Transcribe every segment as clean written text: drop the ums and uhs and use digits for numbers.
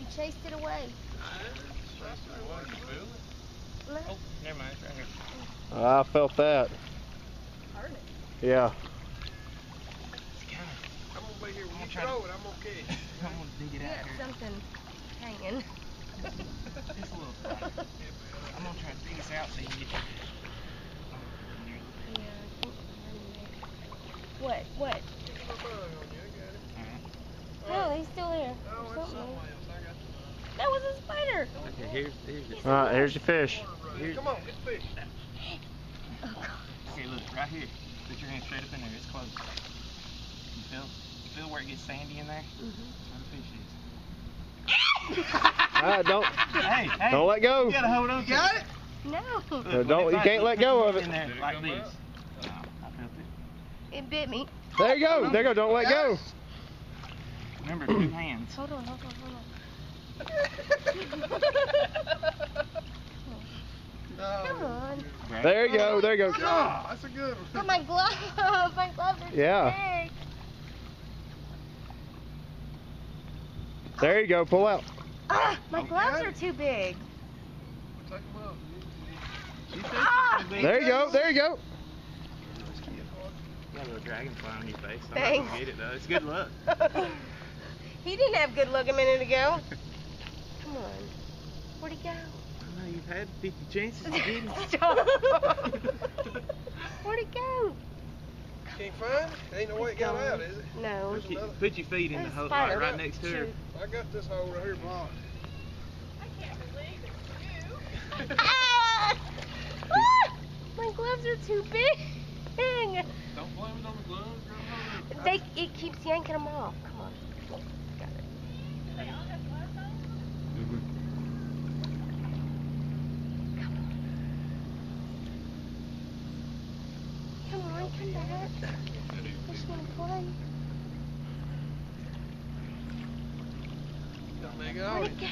chased it away. Oh, never mind. It's right here. I felt that. Heard it. Yeah. I'm gonna be here. When you throw it, I'm gonna catch it. I'm gonna dig it out here. Something hanging. Just a little spot. I'm gonna try to dig this out so you can get your... What? What? No, he's still there. That was a spider. Okay, here's the... Alright, here's your fish. Come on, get the fish. Okay, look, right here. Put your hand straight up in there. It's close. You feel where it gets sandy in there? That's where the fish is. Alright, don't Don't let go. You gotta hold on. You got it? No. Don't. You can't let go of it. In there like this. I felt it. It bit me. There you go. There you go. Don't let go. Remember, 2 hands. Hold on. Come on. There you go. There you go. Oh, that's a good one. Oh, my glove. My gloves are too big. There you go. Pull out. Ah, my gloves are too big. Take them up. There you go. There you go. You got a little dragonfly on your face. I'm Thanks. not gonna get it though. It's good luck. He didn't have good luck a minute ago. Come on. Where'd he go? I know you've had 50 chances to get him. Stop. Where'd he go? Can't find it? Ain't no way it got out, is it? No. Put your feet in the hole Spider. right next to her. I got this hole right here blocked. I can't believe it's you. Ah! Ah! My gloves are too big. Don't blame it on the gloves, girl. It keeps yanking them off. Come on. Got it. Come on, come back. I just want to play. Where'd it go?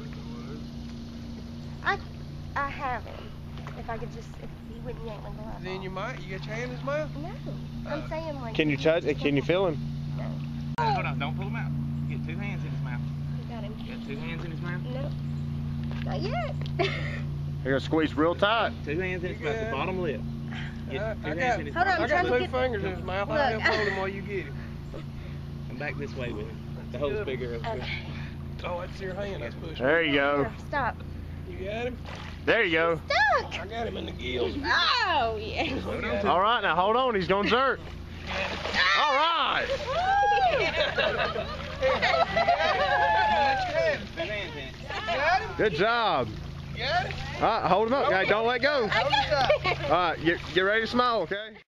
I have him. If I could just, if he wouldn't yank my glove Then off. you might. You got your hand in his mouth? No. I'm saying like. Can you touch it? Can you feel him? No. Hold on, don't pull him out. Get 2 hands in his mouth. I got him. You got 2 hands in his mouth? No. Not yet. You're gonna squeeze real tight. 2 hands in his mouth, the bottom lip. Get 2 hands in his Hold mouth. on, I got trying to 2 get- fingers in his mouth. Look. I'll help hold him while you get him. Come back this way with him. The hole's bigger over here. Oh, that's your hand that's pushing. There you go. Stop. You got him? There you go. Stuck. I got him in the gills. Oh, yeah. All right, now hold on. He's gonna jerk. All right. Good job. You got it? All right, hold him up. Hey, don't let go. I got it. All right, get ready to smile, okay?